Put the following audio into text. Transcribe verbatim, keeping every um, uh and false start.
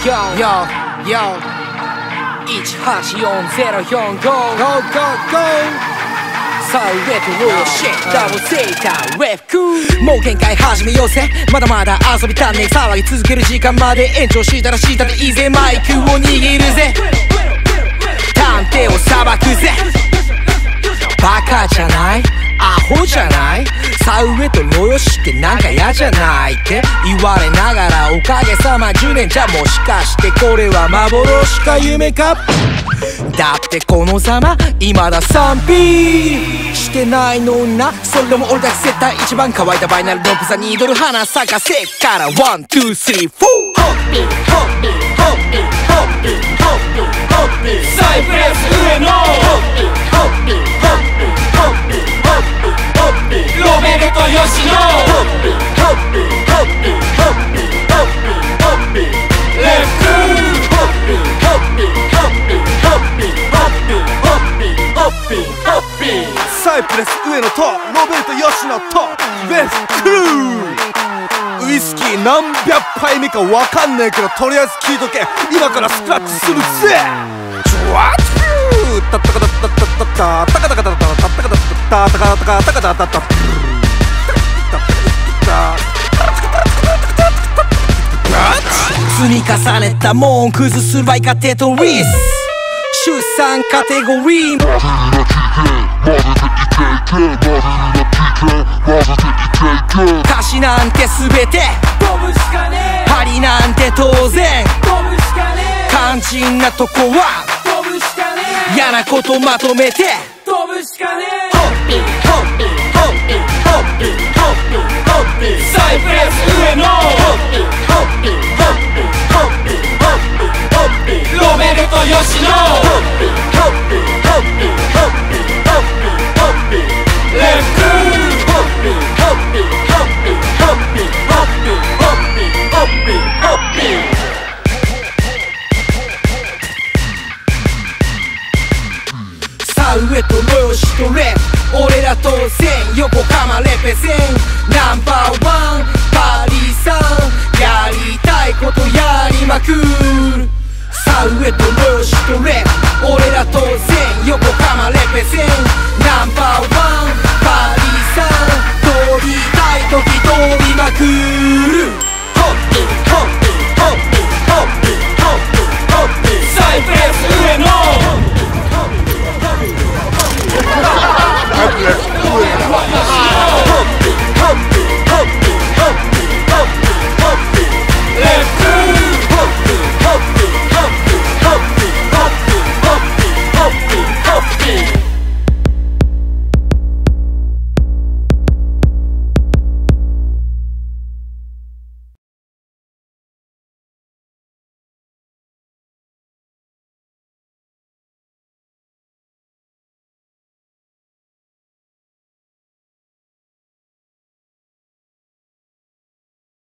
Yo Yoいちはちよんゼロよんご Go Go Go さあ上とローシェダブルセーターレフクもう限界始めようぜまだまだ遊び足んねえ騒ぎ続ける時間まで延長したらしたでいいぜマイクを握るぜ探偵を裁くぜバカじゃないアホじゃないさあ上とロヨシってなんか嫌じゃないって言われながらおかげさまじゅうねんじゃもしかしてこれは幻か夢かだってこのざま未だ賛否してないのなそれでも俺だけ絶対一番乾いたバイナルドップザニードル花咲かせからワン、ツー、スリー、フォーホッピーホッピーホッピーホッピーホッピーホッピーサイプレス上のホッピーホッピーホッピーホッピーホッピーホッピーロベルトヨシノホッピーホッピーホッピーホッピーホッピーホッピーレフクホッピーホッピーホッピーホッピーホッピーホッピーホッピーホッピーサイプレス上野とロベルトヨシノとレフクルーウイスキー何百杯目かわかんねえけどとりあえず聞いとけ今からスクラッチするぜチュワッチュータッタカタッタッタッタッタタカタカタタッタッタカタタッタタカタカタカタタタ積み重ねたもん崩すバイカテトリス出産カテゴリー歌詞なんて全て針なんて当然肝心なとこは嫌なことまとめてホッピーホッピーホッピーホッピーホッピーホッピーサイプレス上のホッピーホッピーホッピーホッピーホッピーホッピーロベルトヨシノホッピーホッピーホッピーホッピーホッピーホッピーレフクホッピーホッピーホッピーホッピーホッピーホッピーホッピーホッピー上とロヨシとレフ俺ら当然横浜レペゼンナンバーワンパリさんやりたいことやりまくるさあ上とロヨシとレフ俺ら当然横浜レペゼンナンバーワンパリさん通りたい時通りまくるホッピーホッピーホッピーホッピーホッピーホッピーサイプレス